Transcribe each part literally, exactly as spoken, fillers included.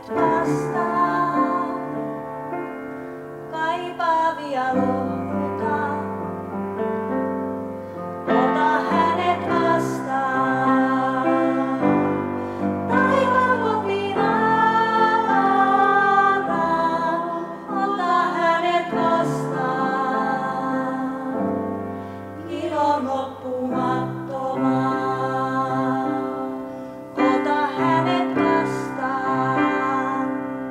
hänet vastaan, kaipaavia lohduta. Ota hänet vastaan, taivaan kopin avaraan. Ota hänet vastaan, ilon loppumattomaan. Ota hänet vastaan,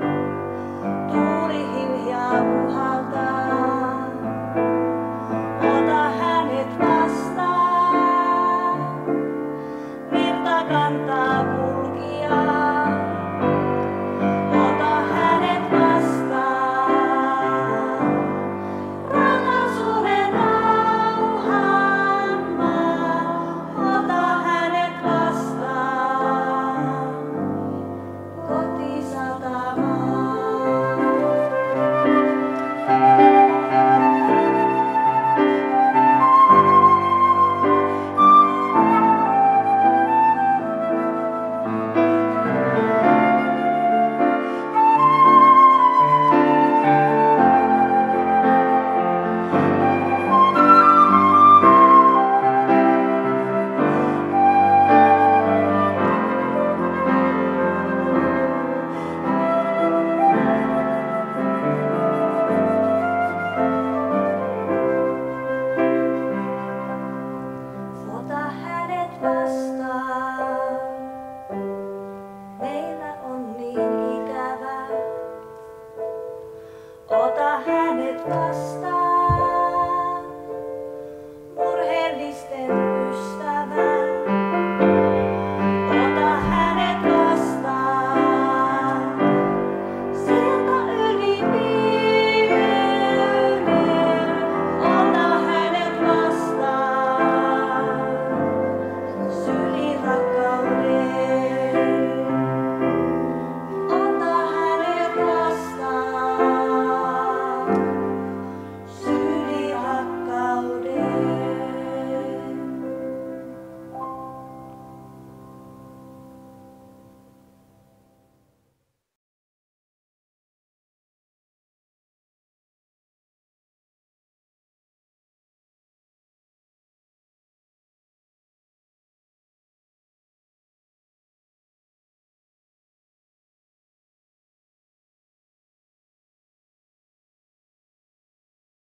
tuuli hiljaa puhaltaa. Ota hänet vastaan, virta kantaa kulkija. Ota hänet vastaan, rakkauden rauhan maa. Ota hänet vastaan, kotisatamaan. Ota hänet vastaan, meillä on niin ikävä. Ota hänet vastaan, murheellisten